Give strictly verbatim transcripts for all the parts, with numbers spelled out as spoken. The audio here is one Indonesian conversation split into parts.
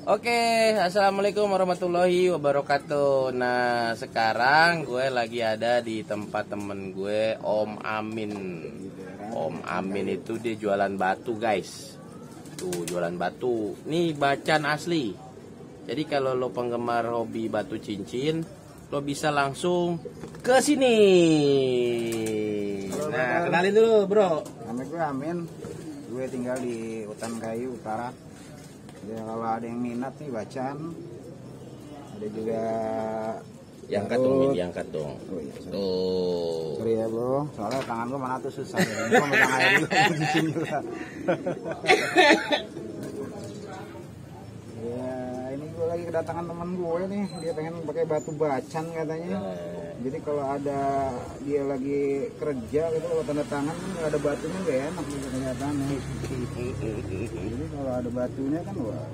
Oke, assalamualaikum warahmatullahi wabarakatuh. Nah, sekarang gue lagi ada di tempat temen gue, Om Amin. Om Amin itu dia jualan batu, guys. Tuh, jualan batu. Nih bacan asli. Jadi kalau lo penggemar hobi batu cincin, lo bisa langsung ke sini. Nah, kenalin dulu, bro. Nama gue Amin. Gue tinggal di Hutan Kayu Utara. Ya, kalau ada yang minat nih bacan, ada juga yang angkat dong, Min, diangkat dong. Oh, iya, sorry. Tuh. Sorry ya bro, soalnya tangan gue mana tuh susah ya. Gue megang air dulu, cincin juga. Ya, ini gue lagi kedatangan teman gue nih, dia pengen pakai batu bacan katanya. Jadi kalau ada dia lagi kerja gitu, kalau tanda tangan nggak ada batunya nggak enak gitu kelihatannya. Jadi kalau ada batunya kan wah,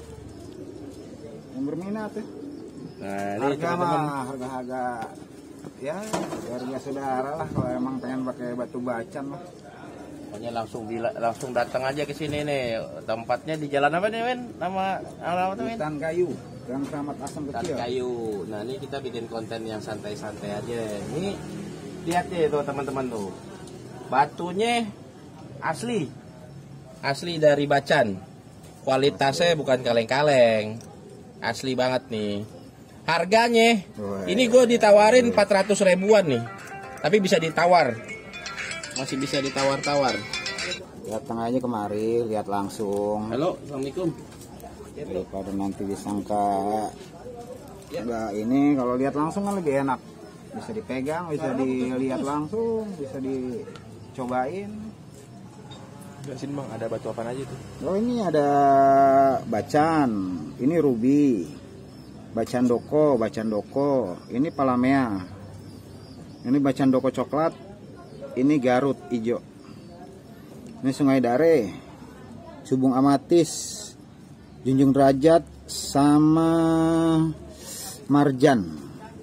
yang berminat ya. Nah, ini Harga teman-teman. mah harga-harga ya harga saudara lah kalau emang pengen pakai batu bacan mah. Pokoknya langsung bila, langsung datang aja ke sini nih. Tempatnya di jalan apa nih, Men? Nama alamat tuh, Men? Hutan Kayu, Gang Keramat Asam Hutan Kecil. Kayu. Nah, ini kita bikin konten yang santai-santai aja. Ini lihat deh tuh teman-teman tuh. Batunya asli. Asli dari Bacan. Kualitasnya bukan kaleng-kaleng. Asli banget nih. Harganya Wah. ini gue ditawarin empat ratus ribuan nih. Tapi bisa ditawar. Masih bisa ditawar-tawar. Datang aja kemari, lihat langsung. Halo, assalamualaikum. Daripada nanti disangka enggak ini, kalau lihat langsung kan lebih enak. Bisa dipegang, bisa dilihat langsung, bisa dicobain. Jelasin bang, ada batu apa aja tuh? Oh ini ada bacan, ini ruby, bacan doko, bacan doko, ini palamea, ini bacan doko coklat, ini Garut hijau, ini Sungai Dare, Subung Amatis, Junjung Derajat, sama Marjan.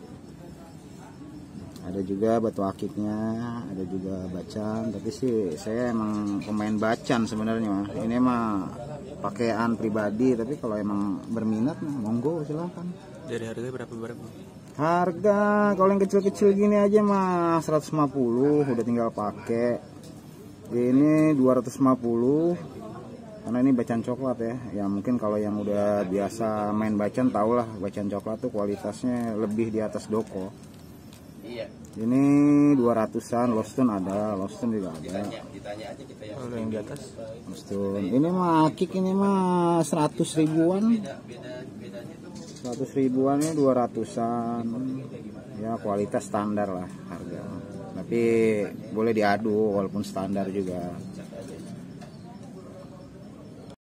Ada juga batu akiknya, ada juga bacan. Tapi sih saya emang pemain bacan sebenarnya. Ini mah pakaian pribadi, tapi kalau emang berminat monggo silahkan. Dari harga berapa berapa? Harga kalau yang kecil-kecil gini aja mah seratus lima puluh, udah tinggal pakai. Ini dua ratus lima puluh. Karena ini bacan coklat ya. Ya mungkin kalau yang udah biasa main bacan tahulah bacan coklat tuh kualitasnya lebih di atas doko. Iya. Ini dua ratusan, Lostun ada, Lostun juga ada. Ditanya, ditanya aja kita ya. Kalau yang di atas? Lostun. Ini mah akik ini mah seratus ribuan. seratus ribuan ini dua ratusan. Ya kualitas standar lah harga. Tapi boleh diadu walaupun standar juga.